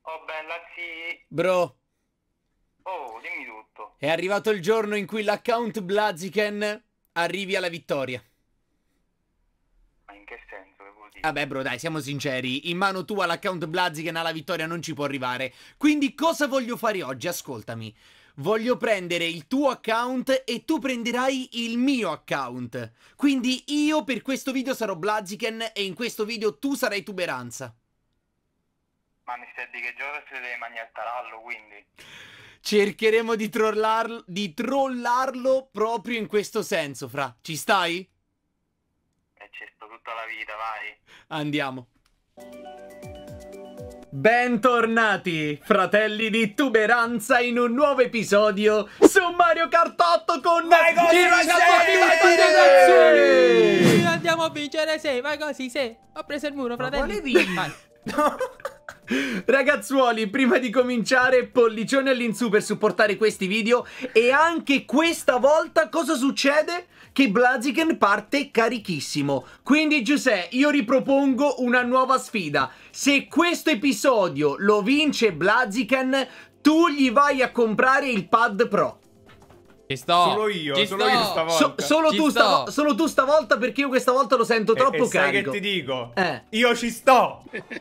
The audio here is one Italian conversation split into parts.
Oh, bella, sì. Bro, Oh, dimmi tutto. è arrivato il giorno in cui l'account Blaziken arrivi alla vittoria. Ma in che senso? Che vuol dire? Vabbè, bro, dai, siamo sinceri. In mano tua l'account Blaziken alla vittoria non ci può arrivare. Quindi cosa voglio fare oggi? Ascoltami. Voglio prendere il tuo account e tu prenderai il mio account. Quindi io per questo video sarò Blaziken e in questo video tu sarai Tuberanza. Ma mi stai a dire che gioco si deve mangiare il tarallo, quindi? Cercheremo di trollarlo proprio in questo senso, fra. Ci stai? E ci sto tutta la vita, vai. Andiamo. Bentornati, fratelli di Tuberanza, in un nuovo episodio su Mario Kart 8 con i ragazzi. Andiamo a vincere, sì, vai così, sì. Ho preso il muro, fratelli. Vai. Ragazzuoli, prima di cominciare, pollicione all'insù per supportare questi video. E anche questa volta cosa succede? Che Blaziken parte carichissimo. Quindi Giuseppe, io ripropongo una nuova sfida. Se questo episodio lo vince Blaziken, tu gli vai a comprare il pad pro. Ci sto. Solo io Ci stavolta. Solo tu stavolta, perché io questa volta lo sento troppo e sai carico. che ti dico? Eh. Io ci sto.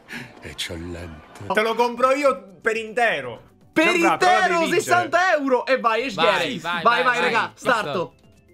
Eccellente. Te lo compro io per intero. Per Gianfra, prova intero di vincere. 60 euro. E vai, Vai, vai, raga, ci starto.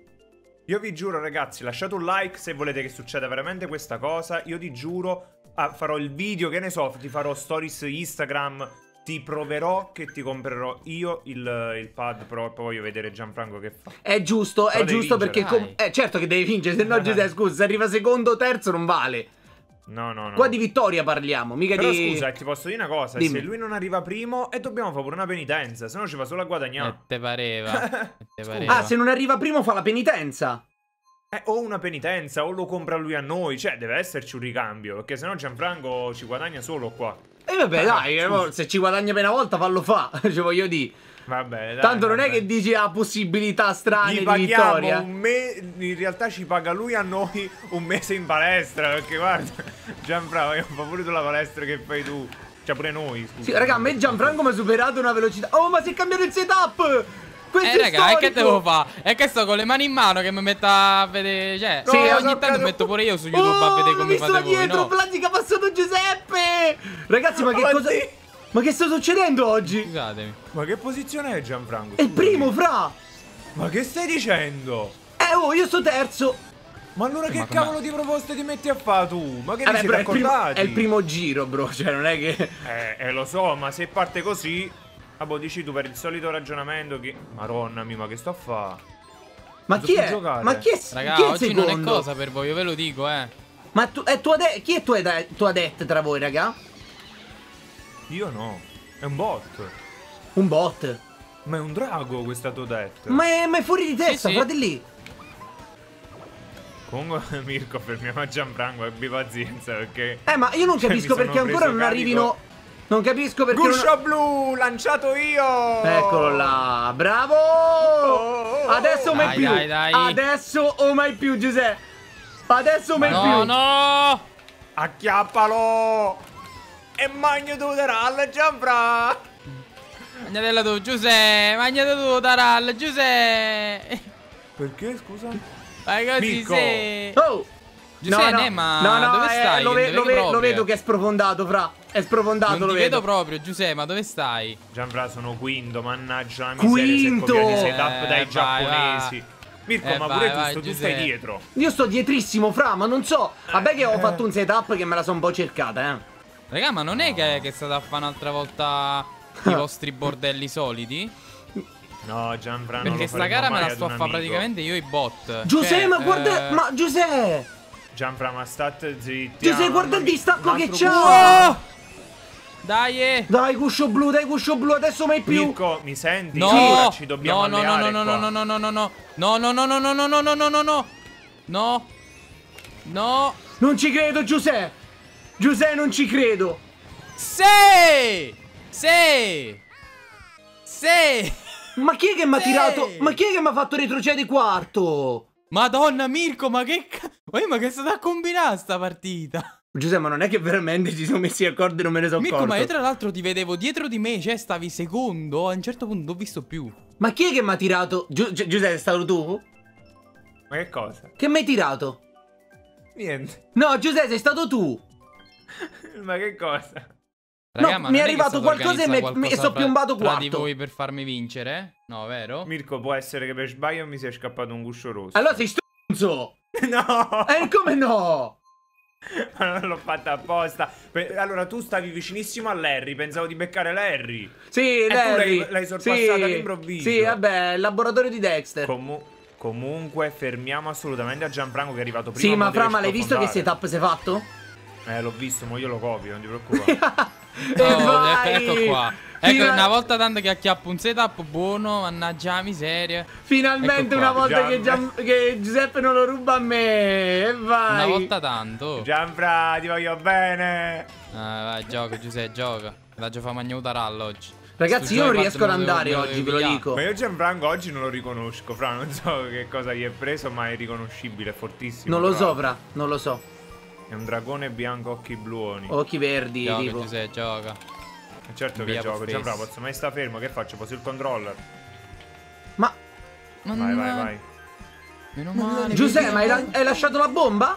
Io vi giuro, ragazzi, lasciate un like se volete che succeda veramente questa cosa. Io ti giuro, farò il video, che ne so, ti farò stories Instagram. Ti proverò che ti comprerò io il pad pro. E poi voglio vedere Gianfranco che fa. È giusto, Però è devi giusto vincere. perché certo che devi vincere, se no Giuseppe, scusa, se arriva secondo o terzo non vale. No. Qua di vittoria parliamo, mica Però di... scusa, ti posso dire una cosa. Dimmi. Se lui non arriva primo, e dobbiamo fare pure una penitenza. Se no ci va solo a guadagnare. Te pareva. Te pareva. Ah, se non arriva primo fa la penitenza. O una penitenza, o lo compra lui a noi. Cioè, deve esserci un ricambio. Perché sennò Gianfranco ci guadagna solo qua. E vabbè, dai, scusa. se ci guadagna per una volta fallo fa, ci voglio dire. Vabbè, dai. Tanto non è vabbè. che dici ha possibilità strane Gli di paghiamo vittoria. un mese. In realtà ci paga lui a noi un mese in palestra. Perché guarda, Gianfranco, io fa pure tu la palestra che fai tu. Cioè, pure noi, scusa. Sì, raga, a me Gianfranco mi ha superato una velocità. Oh, ma si è cambiato il setup! Questo è raga, e che storico! devo fare? È che sto con le mani in mano che mi metto a vedere. Cioè, Sì, ogni tanto metto pure io su YouTube a vedere come fate voi, dietro, no? Blaziken ha passato Giuseppe! Ragazzi, ma che cosa... Oddio. Ma che sta succedendo oggi? Scusatemi. Ma che posizione è Gianfranco? È il Scusami. primo, fra! Ma che stai dicendo? Oh, io sto terzo! Ma allora che Ma com'è? cavolo di proposte ti metti a fare tu? Ma che vi Vabbè, siete bro, accordati? è il primo giro, bro, cioè non è che... Lo so, ma se parte così... Ah, boh, dici tu per il solito ragionamento che... Maronna mia, ma che sto a fare? Ma Non chi so è? più giocare. Ma chi è? Raga, chi è il oggi non è secondo? cosa per voi, io ve lo dico, Ma tu, chi è tuo adet tra voi, raga? Io no. È un bot. Un bot. Ma è un drago questa Toadette. Ma è fuori di testa, sì. fratelli. Comunque, Mirko, fermiamo a Gianfranco, abbi pazienza perché... Ma io non Cioè, capisco mi sono perché ancora preso non carico. arrivino... Non capisco perché Guscio blu, lanciato io! Eccolo là, bravo! Adesso o mai Dai, più. dai, dai. Adesso o mai più, Giuseppe. Adesso o mai no. più. No, no! Acchiappalo! E magno tu Daral, Gianfra! Magnatela tu, Giuseppe! Magnate tu, Taral, Giuseppe! Perché, scusa? Vai così, Mirko. sì! Oh! Giuseppe, ma dove stai? Lo, Che non vedi lo proprio. vedo che è sprofondato, fra. È sprofondato, Non lo ti vedo. vedo proprio, Giuseppe, ma dove stai? Gianfra, sono quinto, mannaggia la miseria, Quinto! se copiati i setup dai Vai, giapponesi. Mirko, ma vai, pure vai, tu Giuseppe. stai dietro. Io sto dietrissimo, fra, ma non so. Vabbè che ho fatto un setup che me la sono un po' cercata, Raga, ma non è che state a fare un'altra volta i vostri bordelli soliti? No, Gianfra, non Perché lo sta faremo gara me mai la ad sto a un fare amico. praticamente io e i bot. Giuseppe, Cioè, ma guarda... Ma Giuseppe! Gianfra, ma state zitti. Giuseppe, ah, guarda mamma il mia, distacco un che altro c'ha! Oh! Dai! Dai, cuscio blu, adesso mai più. Mirko, mi senti? No! Ora ci dobbiamo no, alleare no, no, qua. no, no, no, no, no, no, no, no, no, no, no, no, no, no, no, no, no, Non ci credo, Giuseppe. Giuseppe, non ci credo. sì, sì, sì. Ma chi è che mi ha Sì. tirato? Ma chi è che mi ha fatto retrocedere quarto? Madonna Mirko, ma che ma che sta a combinare sta partita? Giuseppe, ma non è che veramente ci siamo messi d'accordo e non me ne sono Mirko, accorto. ma io tra l'altro ti vedevo dietro di me, cioè stavi secondo. A un certo punto non t'ho visto più. Ma chi è che mi ha tirato? Giuseppe, è stato tu? Ma che cosa? Che mi hai tirato? Niente. No, Giuseppe, sei stato tu. Ma che cosa? Raga, No, ma mi è non arrivato stato qualcosa e organizzato mi sono qualcosa piombato tra quarto. di voi per farmi vincere? No, vero? Mirko, può essere che per sbaglio mi sia scappato un guscio rosso. Allora sei stronzo. No! Come no? Ma non l'ho fatta apposta. Allora tu stavi vicinissimo a Larry, pensavo di beccare Larry. Sì, tu Larry. l'hai sorpassata all'improvviso. Sì, vabbè, il laboratorio di Dexter. Comunque fermiamo assolutamente a Gianfranco che è arrivato prima. Sì, ma non Fra, deve ma l'hai visto che sprofondare. setup si è fatto? L'ho visto, ma io lo copio, non ti preoccupare. Ecco qua. Ecco, una volta tanto che acchiappo un setup buono, mannaggia la miseria. Finalmente Ecco qua, una volta che Giuseppe non lo ruba a me. E vai. Una volta tanto. Gianfra, ti voglio bene. Vai, gioca, Giuseppe, gioca. La già fa magnutarallo oggi. Ragazzi, io non riesco ad andare oggi, ve lo dico. Ma io Gianfranco oggi non lo riconosco, Fra, non so che cosa gli è preso, ma è riconoscibile, è fortissimo. Non lo Fra. so, Fra, non lo so. È un dragone bianco, occhi bluoni. Occhi verdi, Gioca, tipo. Giuseppe, gioca. Certo che Via gioco, per Gianfra, face. posso mai sta fermo? Che faccio? Posso il controller? Ma Vai. Meno male. Giuseppe, ma hai lasciato la bomba?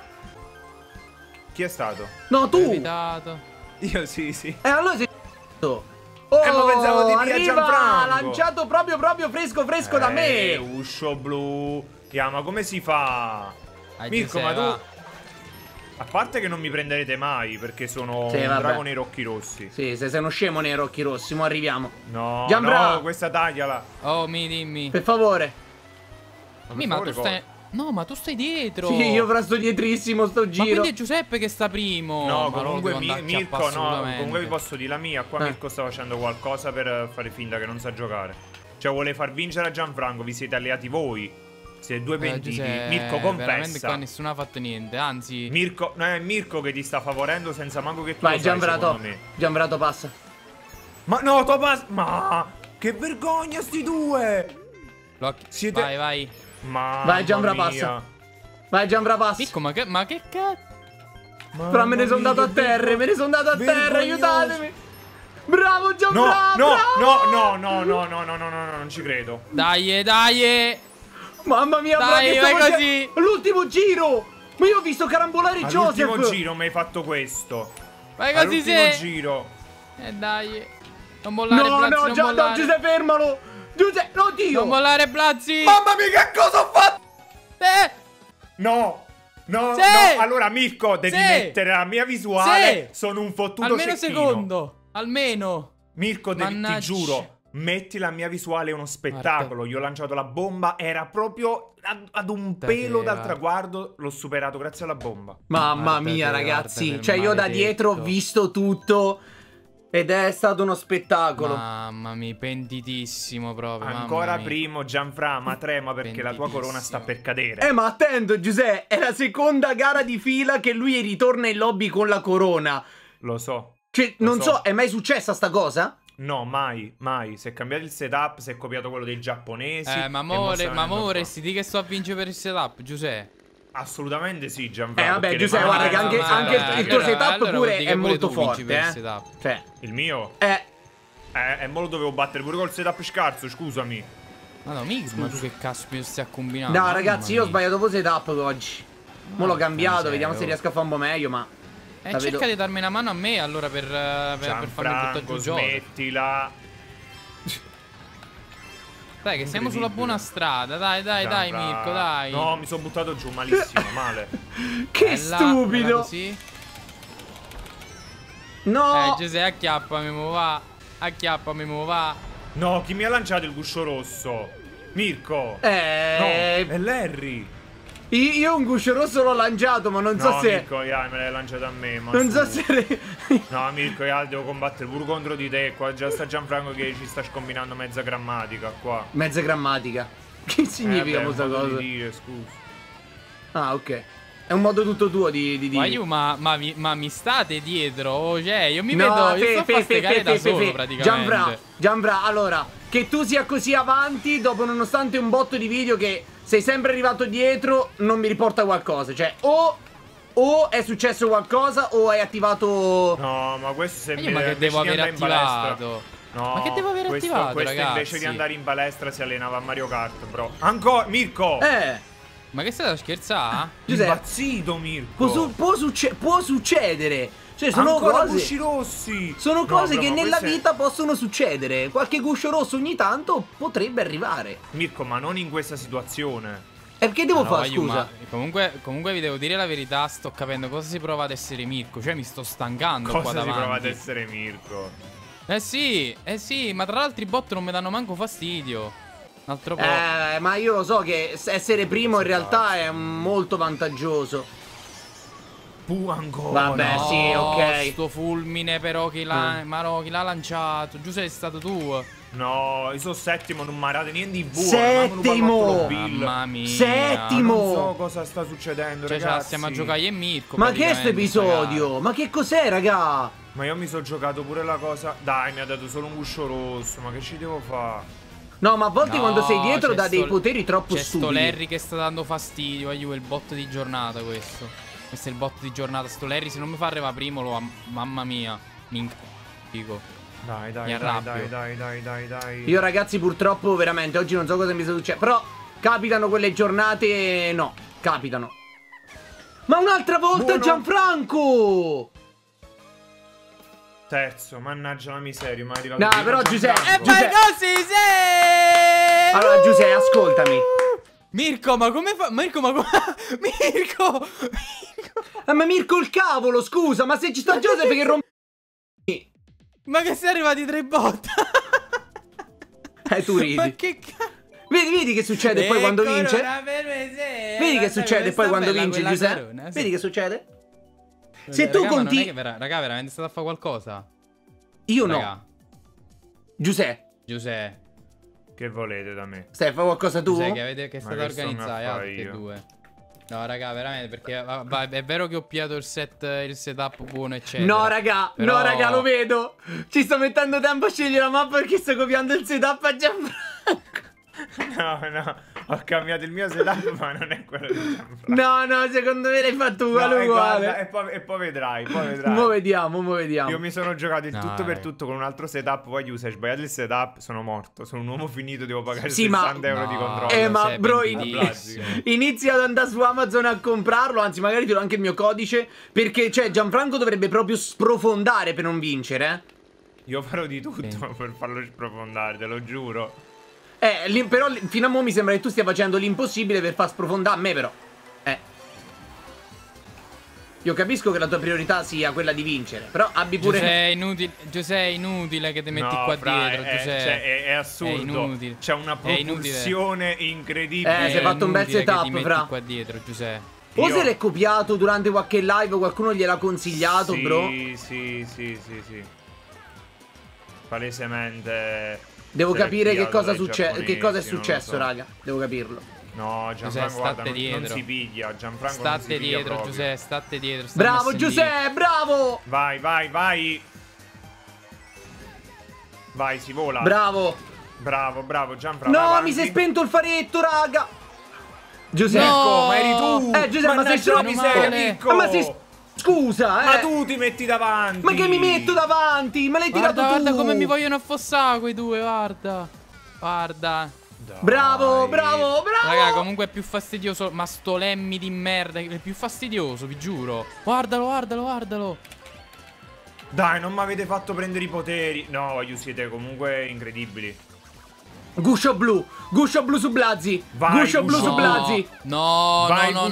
Chi è stato? No, tu. Evitato. Io sì. Allora sei Oh, ma pensavo di via arriva, Gianfranco. lanciato proprio fresco da me. Uscio blu. Ma come si fa? Dai, Mirko, Giuseppe, ma tu... va. A parte che non mi prenderete mai perché sono Sì, un vabbè. drago nei occhi rossi. Sì, se sei uno scemo nei occhi rossi, mo arriviamo. No, Gianfra. no, questa tagliala. Oh, dimmi. Per favore. Ma favore, tu stai... No, ma tu stai dietro. Sì, io fra sto dietrissimo, sto Ma giro. quindi è Giuseppe che sta primo. No, Ma comunque non lo devo andare a Mirko, acchiappare no, assolutamente. comunque vi posso dire la mia. Qua Mirko sta facendo qualcosa per fare finta che non sa giocare. Cioè vuole far vincere a Gianfranco, vi siete alleati voi. Siete due pentiti. Giuseppe, Mirko, veramente qua confessa. nessuno ha fatto niente, anzi... Mirko, no, è Mirko che ti sta favorendo senza manco che tu Vai, lo sai, Gianbrato. secondo me. Gianbrato passa. Ma no, Topaz, ma che vergogna sti due. Siete... Vai. Mamma Vai, Gianbra, mia. passa. Vai, Gianbra, passa. Mirko, ma che cazzo? Però me ne sono dato a terra, Vergognoso. aiutatemi. Bravo, Gianbra, No, bravo. non ci credo. Dai. Mamma mia, Dai, che vai stavo così. L'ultimo giro. Ma io ho visto carambolare Joseph. All'ultimo giro mi hai fatto questo. Vai così, All'ultimo se... giro. Dai. Non mollare, No, Blazzi, no, non no, mollare. Giuseppe, fermalo. Giuseppe, oddio. Non mollare, Blazzi. Mamma mia, che cosa ho fatto? No, Sì. no. Allora, Mirko, devi Sì. mettere la mia visuale. Sì. Sono un fottuto Almeno cecchino. secondo. Almeno. Mirko, ti Mannaggia. giuro, metti la mia visuale, è uno spettacolo. Io ho lanciato la bomba, era proprio ad un pelo dal traguardo. L'ho superato grazie alla bomba. Mamma Guarda mia, te, ragazzi. guarda, Cioè, io da maledetto. dietro ho visto tutto. Ed è stato uno spettacolo. Mamma mia, pentitissimo proprio. Ancora mamma mia. primo, Gianfra, ma trema perché la tua corona sta per cadere. Ma attento, Giuseppe, è la seconda gara di fila che lui ritorna in lobby con la corona. Lo so. Cioè, Lo non so. so, è mai successa sta cosa? No, mai. Si è cambiato il setup, si è copiato quello dei giapponesi. Ma e mo sta mo venendo vorresti di che sto a vincere per il setup, Giuseppe? qua. Assolutamente sì, Gianfranco. Vabbè, perché Giuseppe, le mani- guarda che anche il tuo setup pure è molto forte, Cioè, Il mio? eh. Mo lo dovevo battere pure col setup scarso, scusami. Ma tu che caspita stai a combinare? No, ragazzi, io ho sbagliato pure setup oggi. Mo l'ho cambiato, miseria, vediamo se riesco a fare un po' meglio, ma... la cerca vedo- di darmi una mano a me allora per farmi Gianfranco, buttare giù gioco. smettila. Dai, che siamo sulla buona strada. Dai, Gianfranco. Mirko, dai. No, mi sono buttato giù malissimo, male. Che Bella, stupido! bella così. No! Giuseppe, acchiappami, mo va. Acchiappami, mo va. No, chi mi ha lanciato il guscio rosso? Mirko. No, Eh... è Larry. Io un guscio rosso l'ho lanciato, ma non so No, se... Mirko, me l'hai lanciato a me. Ma Non so su. se... No, Mirko, devo combattere pure contro di te. Qua già sta Gianfranco che ci sta scombinando mezza grammatica qua. Mezza grammatica. Che significa beh, questa un modo cosa? di dire, scusa. Ah, ok. È un modo tutto tuo di dire. Ma mi state dietro? Cioè, io mi No, vedo. Io sto a fare ste gare da solo, praticamente. Gianbra, allora, che tu sia così avanti, dopo nonostante un botto di video che sei sempre arrivato dietro, non mi riporta qualcosa. Cioè, o o è successo qualcosa o hai attivato... No, ma questo sembra... Ma che devo aver attivato? No, Ma che devo aver attivato, questo ragazzi? invece di andare in palestra si allenava a Mario Kart, bro. Ancora, Mirko! Ma che stai da scherzare? Giuseppe, Impazzito, Mirko! può succedere. Cioè, sono Ancora cose... gusci rossi! Sono No, cose bro, che ma nella queste- vita possono succedere. Qualche guscio rosso ogni tanto potrebbe arrivare. Mirko, ma non in questa situazione. E che devo No, fare, Aiu, scusa? ma comunque vi devo dire la verità, sto capendo cosa si prova ad essere Mirko. Cioè, mi sto stancando qua Cosa si davanti. prova ad essere Mirko? Eh sì, ma tra l'altro i bot non mi danno manco fastidio. Un altro po'. Ma io lo so che essere primo in realtà è molto vantaggioso. Ancora. Vabbè, No, sì, ok. Sto fulmine però chi l'ha ma no, chi l'ha lanciato? Giuseppe, è stato tu. No, io sono settimo, non mi arate niente di buono. Settimo! Mamma mia. Settimo! Non so cosa sta succedendo, Cioè, ragazzi. stiamo a giocare io e Mirko. Ma che è sto praticamente, episodio? ragazzi. Ma che cos'è, raga? Ma io mi sono giocato pure la cosa. Dai, mi ha dato solo un guscio rosso. Ma che ci devo fare? No, ma a volte No, quando sei dietro c'è dà dei sto- poteri troppo C'è sto stupidi. Larry che sta dando fastidio. Aiuto, è il bot di giornata questo. Questo è il bot di giornata. Sto Larry, se non mi fa arrivare primo, mamma mia. Dico. Dai, Mi dai, arrabbio. dai. Io, ragazzi, purtroppo, veramente, oggi non so cosa mi sta succedendo. Però capitano quelle giornate. No, capitano. Ma un'altra volta Buono. Gianfranco! Terzo, mannaggia la miseria. Ma è arrivato No, prima però, Gianfranco. Giuseppe, E fai così, sì! Allora, Giuseppe, ascoltami. Mirko, ma come fa? Mirko, ma come? Mirko! Ma Mirko il cavolo, scusa, ma se ci sta Giuseppe che rompe. Ma che sei arrivati 3 bot? Tu ridi. Ma che cazzo? Vedi che succede poi quando vince? Vedi che succede poi quando vince, Giuseppe? Corona, sì. Vedi che succede? Se tu Raga, ma non è continui. che raga, veramente state a fare qualcosa? Io Raga, no. Giuseppe, Giuseppe. Che volete da me? stai a fare qualcosa tu? Giuseppe, che avete che Ma state che sto a organizzando fare tutti e io? due. No, raga, veramente, perché è vero che ho piato il setup buono, eccetera. No, raga, Però- no, raga, lo vedo. Ci sto mettendo tempo a scegliere la mappa perché sto copiando il setup a Gianfranco. No, ho cambiato il mio setup, ma non è quello di Gianfranco. No, secondo me l'hai fatto No, uguale, guarda, uguale. e poi vedrai, Mo' vediamo, mo' vediamo. Io mi sono giocato il No, tutto per raga. tutto con un altro setup. Poi Giuseppe, hai sbagliato il setup, sono morto. Sono un uomo finito, devo pagare Sì, ma- 60 euro di No. controllo. Ma sei bro, pentitissimo. inizia ad andare su Amazon a comprarlo. Anzi, magari ti do anche il mio codice. Perché, cioè, Gianfranco dovrebbe proprio sprofondare per non vincere, Io farò di tutto per farlo sprofondare, te lo giuro. Però fino a mo' mi sembra che tu stia facendo l'impossibile per far sprofondare a me, però. Io capisco che la tua priorità sia quella di vincere. Però abbi pure. Giuseppe, è inutile che ti metti No, qua fra, dietro, Giuseppe. cioè, è assurdo. È inutile. C'è una È inutile. propulsione incredibile. si è fatto un bel inutile che setup, ti metti fra. qua dietro, Giuseppe. O Io- se l'è copiato durante qualche live, qualcuno gliel'ha consigliato, sì, bro. Sì. Palesemente. Devo se l'è capire che pigliato cosa dai succede. Che cosa è giapponesi, non lo successo, so. raga. Devo capirlo. No, Gianfranco, Giuseppe, guarda, state non dietro. si piglia. Gianfranco non si State piglia dietro, proprio. Giuseppe, state dietro. sta Bravo, messo in Giuseppe, bravo! Vai. Vai, si vola. Bravo! Bravo, Gianfranco. No, avanti. mi si è spento il faretto, raga! Giuseppe! No! Ma eri tu! Giuseppe, ma sei Mannaggia la troppo- miseria, male. Mirko! Ma sei. Scusa, Ma tu ti metti davanti! Ma che mi metto davanti? Ma l'hai tirato tu! Guarda come mi vogliono affossare quei due, guarda. Guarda. Dai. Bravo! Raga, comunque è più fastidioso. Ma sto Lemmy di merda. È più fastidioso, vi giuro. Guardalo. Dai, non mi avete fatto prendere i poteri. No, you siete comunque incredibili. Guscio blu su Blazzi! Vai, Guscio blu Guscio su blu. Blazzi! No, Vai, no.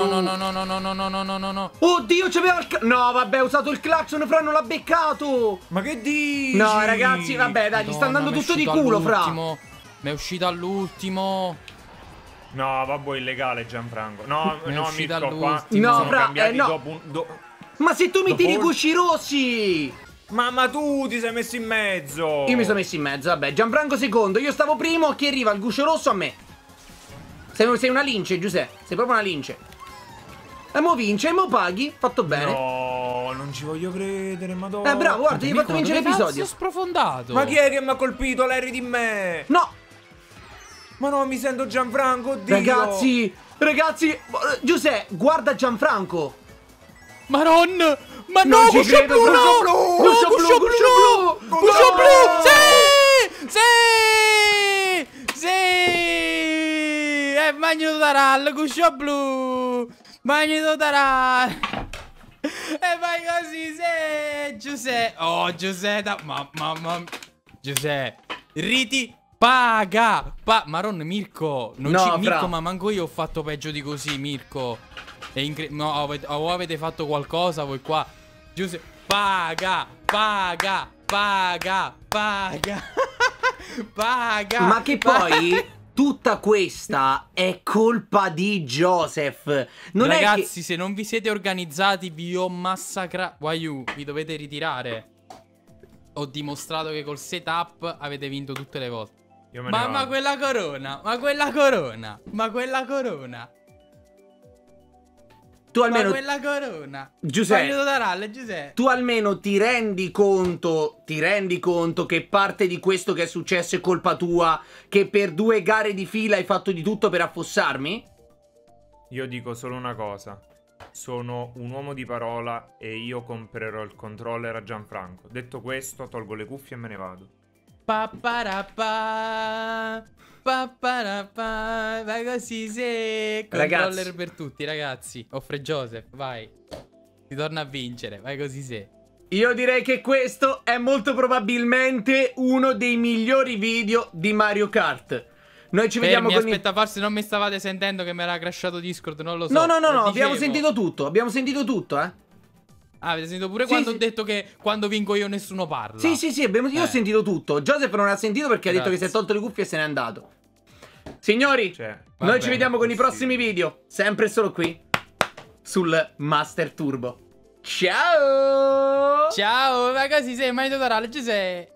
Oddio, c'aveva il no, vabbè, ho usato il clacson, fra, non l'ha beccato! Ma che dici? No, ragazzi, vabbè, dai, gli sta andando tutto di culo, fra! Mi è uscito all'ultimo. No, vabbè, illegale Gianfranco. No, Mi è no, uscita Mirko, qua all'ultimo. No, sono fra, cambiati no. dopo Ma se tu mi tiri i Dopo- gusci rossi! Ma tu ti sei messo in mezzo! Io mi sono messo in mezzo, vabbè. Gianfranco secondo, io stavo primo, a chi arriva il guscio rosso a me. Sei una lince, Giuseppe. Sei proprio una lince. E mo vince, e mo paghi. Fatto bene. No, non ci voglio credere, madonna. Bravo, guarda, gli hai fatto vincere l'episodio. Ho sprofondato. Ma chi è che mi ha colpito? Larry di me! No, Ma no, mi sento Gianfranco, oddio! ragazzi, Giuseppe, guarda Gianfranco. Maron! Ma Non no, ci Guscio credo, Blu, no! Guscio Blu, No, Guscio Guscio Blu, Blu! Guscio Blu! Guscio No! Blu! Sì! Sì! Magno Taral, Guscio Blu! Magno Taral! E vai così, sì! Giuseppe! Oh, Giuseppe! Mamma... Giuseppe! Riti... Paga! Maron, Mirko! Non No, Mirko, fra. ma manco io ho fatto peggio di così, Mirko! È no, avete fatto qualcosa voi qua? Giuseppe... Paga! Paga! Paga! Paga! Paga! Ma che poi tutta questa è colpa di Joseph. Non Ragazzi, è che... se non vi siete organizzati, vi ho massacrato. Wayu, vi dovete ritirare. Ho dimostrato che col setup avete vinto tutte le volte. Io me ne Ma vado. quella corona, ma quella corona, ma quella corona, Tu ma almeno... quella corona. Giuseppe. Magno Taral, Giuseppe. Tu almeno ti rendi conto che parte di questo che è successo è colpa tua, che per 2 gare di fila hai fatto di tutto per affossarmi? Io dico solo una cosa. Sono un uomo di parola e io comprerò il controller a Gianfranco. Detto questo, tolgo le cuffie e me ne vado. Paparappa, paparappa, vai così, se controller Ragazzi. per tutti, ragazzi. Offre Joseph, vai. Si torna a vincere, vai così, se. Io direi che questo è molto probabilmente uno dei migliori video di Mario Kart. Noi ci vediamo con aspetta, forse non mi stavate sentendo che mi era crashato Discord, non lo so. No, Dicevo. abbiamo sentito tutto, Ah, avete sentito pure Sì, quando sì. ho detto che quando vinco io nessuno parla. Sì, io ho sentito tutto. Joseph non ha sentito perché ha detto che si è Grazie. tolto le cuffie e se n'è andato. Signori, Cioè, noi va ci bene, vediamo con i possibile. prossimi video, sempre solo qui, sul Master Turbo. Ciao! Ciao, vai così, sei Magno Taral, ci sei.